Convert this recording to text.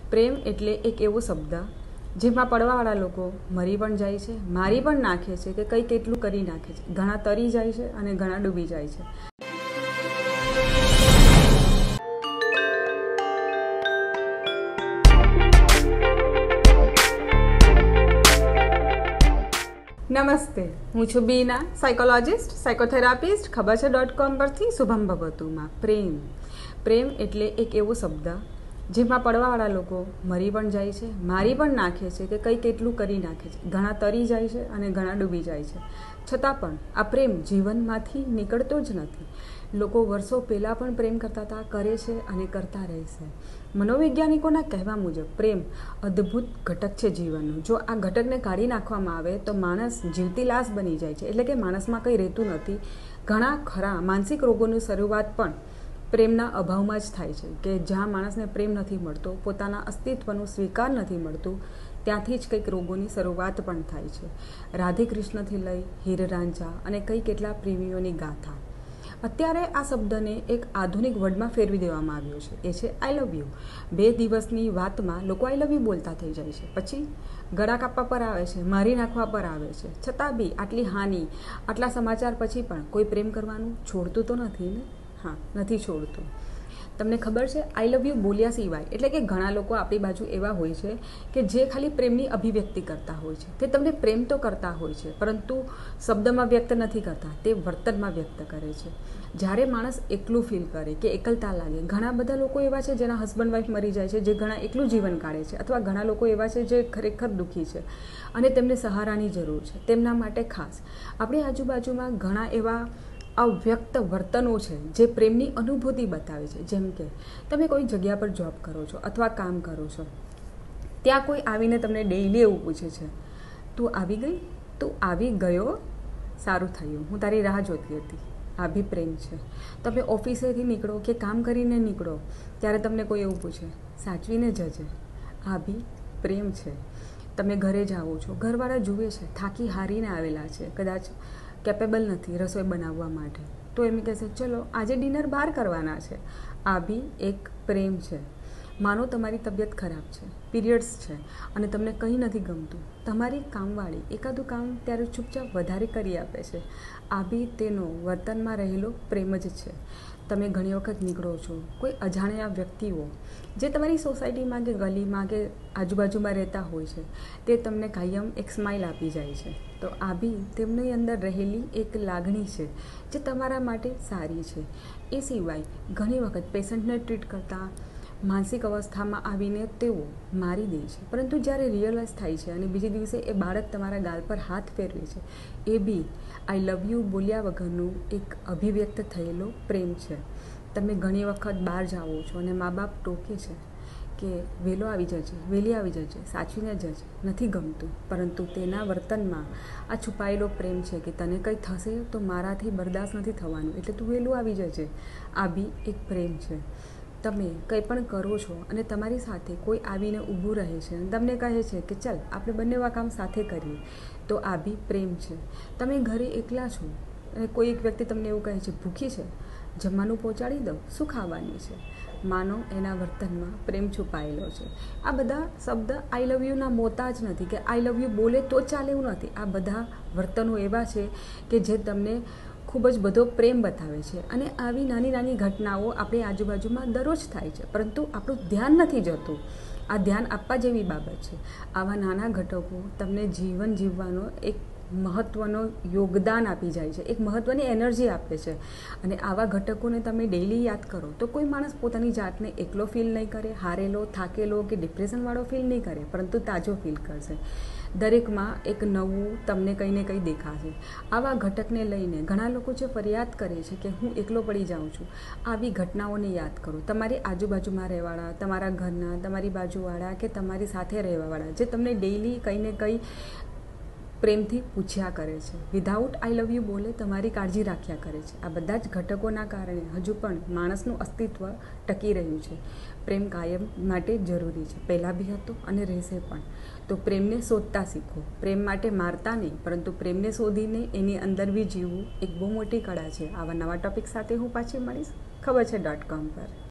પ્રેમ એટલે એક એવો શબ્દ જેમાં પડવાવાળા લોકો મરી પણ જાય છે, મારી પણ નાખે છે કે કંઈ કેટલું કરી નાખે છે. ઘણા તરી જાય છે અને ઘણા ડૂબી જાય છે. નમસ્તે, હું છું બીના, સાયકોલોજિસ્ટ, સાયકોથેરાપિસ્ટ. ખબર છે .com પરથી. શુભમ ભગવતુમાં. પ્રેમ એટલે એક એવો શબ્દ જેમાં પડવાવાળા લોકો મરી પણ જાય છે, મારી પણ નાખે છે કે કંઈ કેટલું કરી નાખે છે. ઘણા તરી જાય છે અને ઘણા ડૂબી જાય છે. છતાં પણ આ પ્રેમ જીવનમાંથી નીકળતો જ નથી. લોકો વર્ષો પહેલાં પણ પ્રેમ કરતા હતા, કરે છે અને કરતા રહેશે. મનોવૈજ્ઞાનિકોના કહેવા મુજબ પ્રેમ અદ્ભુત ઘટક છે જીવનનું. જો આ ઘટકને કાઢી નાખવામાં આવે તો માણસ જીવતી લાશ બની જાય છે, એટલે કે માણસમાં કંઈ રહેતું નથી. ઘણા ખરા માનસિક રોગોની શરૂઆત પણ પ્રેમના અભાવમાં જ થાય છે, કે જ્યાં માણસને પ્રેમ નથી મળતો, પોતાના અસ્તિત્વનો સ્વીકાર નથી મળતું, ત્યાંથી જ કંઈક રોગોની શરૂઆત પણ થાય છે. રાધે કૃષ્ણથી લઈ હીર રાંઝા અને કંઈ કેટલા પ્રેમીઓની ગાથા. અત્યારે આ શબ્દને એક આધુનિક વર્ડમાં ફેરવી દેવામાં આવ્યો છે, એ છે આઈ લવ યુ. 2 દિવસની વાતમાં લોકો આઈ લવ યુ બોલતા થઈ જાય છે, પછી ગળા કાપવા પર આવે છે, મારી નાખવા પર આવે છે. છતાં બી આટલી હાનિ, આટલા સમાચાર પછી પણ કોઈ પ્રેમ કરવાનું છોડતું તો નથી ને? હા, નથી છોડતું. તમને ખબર છે, આઈ લવ યુ બોલ્યા સિવાય, એટલે કે ઘણા લોકો આપણી બાજુ એવા હોય છે કે જે ખાલી પ્રેમની અભિવ્યક્તિ કરતા હોય છે. તે તમને પ્રેમ તો કરતા હોય છે, પરંતુ શબ્દમાં વ્યક્ત નથી કરતા, તે વર્તનમાં વ્યક્ત કરે છે. જ્યારે માણસ એકલું ફીલ કરે કે એકલતા લાગે, ઘણા બધા લોકો એવા છે જેના હસબન્ડ વાઈફ મરી જાય છે, જે ઘણા એકલું જીવન કાઢે છે, અથવા ઘણા લોકો એવા છે જે ખરેખર દુઃખી છે અને તેમને સહારાની જરૂર છે. તેમના માટે ખાસ આપણી આજુબાજુમાં ઘણા એવા અવ્યક્ત વર્તનો છે જે પ્રેમની અનુભૂતિ બતાવે છે. જેમ કે તમે કોઈ જગ્યા પર જોબ કરો છો અથવા કામ કરો છો, ત્યાં કોઈ આવીને તમને ડેઈલી એવું પૂછે છે, તું આવી ગઈ, તું આવી ગયો, સારું થયું, હું તારી રાહ જોતી હતી. આ બી પ્રેમ છે. તમે ઓફિસેથી નીકળો કે કામ કરીને નીકળો ત્યારે તમને કોઈ એવું પૂછે, સાચવીને જજે. આ બી પ્રેમ છે. તમે ઘરે જાઓ છો, ઘરવાળા જુએ છે થાકી હારીને આવેલા છે, કદાચ કેપેબલ નથી રસોઈ બનાવવા માટે, તો એમ કહેશે ચલો આજે ડિનર બહાર કરવાના છે. આ બી એક પ્રેમ છે. માનો તમારી તબિયત ખરાબ છે, પીરિયડ્સ છે અને તમને કંઈ નથી ગમતું, તમારી કામવાળી એકાદું કામ ત્યારે ચૂપચાપ વધારે કરી આપે છે. આ બી તેનો વર્તનમાં રહેલો પ્રેમ જ છે. તમે ઘણી વખત નીકળો છો, કોઈ અજાણ્યા વ્યક્તિઓ જે તમારી સોસાયટીમાં કે ગલીમાં કે આજુબાજુમાં રહેતા હોય છે, તે તમને કાયમ એક સ્માઇલ આપી જાય છે. તો આ બી તેમની અંદર રહેલી એક લાગણી છે જે તમારા માટે સારી છે. એ સિવાય ઘણી વખત પેશન્ટને ટ્રીટ કરતાં માનસિક અવસ્થામાં આવીને તેઓ મારી દે છે, પરંતુ જ્યારે રિયલાઇઝ થાય છે અને બીજે દિવસે એ બાળક તમારા ગાલ પર હાથ ફેરવે છે, એ બી આઈ લવ યુ બોલ્યા વગરનું એક અભિવ્યક્ત થયેલો પ્રેમ છે. તમે ઘણી વખત બહાર જાઓ છો અને મા બાપ ટોકે છે કે વહેલો આવી જજે, વહેલી આવી જજે, સાચવીને જજે, નથી ગમતું, પરંતુ તેના વર્તનમાં આ છુપાયેલો પ્રેમ છે કે તને કંઈ થશે તો મારાથી બરદાસ્ત નથી થવાનું, એટલે તું વહેલું આવી જજે. આ બી એક પ્રેમ છે. તમે કંઈ પણ કરો છો અને તમારી સાથે કોઈ આવીને ઊભું રહે છે અને તમને કહે છે કે ચાલ આપણે બંને આ કામ સાથે કરીએ, તો આ બી પ્રેમ છે. તમે ઘરે એકલા છો અને કોઈ એક વ્યક્તિ તમને એવું કહે છે, ભૂખી છે, જમવાનું પહોંચાડી દઉં, શું ખાવાની છે? માનો એના વર્તનમાં પ્રેમ છુપાયેલો છે. આ બધા શબ્દ આઈ લવ યુના મોતા જ નથી, કે આઈ લવ યુ બોલે તો ચાલે એવું નથી. આ બધા વર્તનો એવા છે કે જે તમને ખૂબ જ બધો પ્રેમ બતાવે છે. અને આવી નાની નાની ઘટનાઓ આપણી આજુબાજુમાં દરરોજ થાય છે, પરંતુ આપણું ધ્યાન નથી જતું. આ ધ્યાન આપવા જેવી બાબત છે. આવા નાના ઘટકો તમને જીવન જીવવાનો એક મહત્ત્વનો યોગદાન આપી જાય છે, એક મહત્ત્વની એનર્જી આપે છે. અને આવા ઘટકોને તમે ડેઈલી યાદ કરો તો કોઈ માણસ પોતાની જાતને એકલો ફીલ નહીં કરે, હારેલો, થાકેલો કે ડિપ્રેશનવાળો ફીલ નહીં કરે, પરંતુ તાજો ફીલ કરશે. દરેકમાં એક નવું તમને કંઈ ને કંઈ દેખાશે. આવા ઘટકને લઈને ઘણા લોકો જે ફરિયાદ કરે છે કે હું એકલો પડી જાઉં છું, આવી ઘટનાઓને યાદ કરો. તમારી આજુબાજુમાં રહેવાવાળા, તમારા ઘરના, તમારી બાજુવાળા કે તમારી સાથે રહેવાવાળા જે તમને ડેઈલી કંઈ ને કંઈ પ્રેમથી પૂછ્યા કરે છે, વિધાઉટ આઈ લવ યુ બોલે તમારી કાળજી રાખ્યા કરે છે. આ બધા જ ઘટકોના કારણે હજુ પણ માણસનું અસ્તિત્વ ટકી રહ્યું છે. પ્રેમ કાયમ માટે જરૂરી છે, પહેલાં બી હતો અને રહેશે પણ. તો પ્રેમને શોધતા શીખો. પ્રેમ માટે મારતા નહીં, પરંતુ પ્રેમને શોધીને એની અંદર બી જીવવું એક બહુ મોટી કળા છે. આવા નવા ટૉપિક સાથે હું પાછી મળીશ ખબર છે .com પર.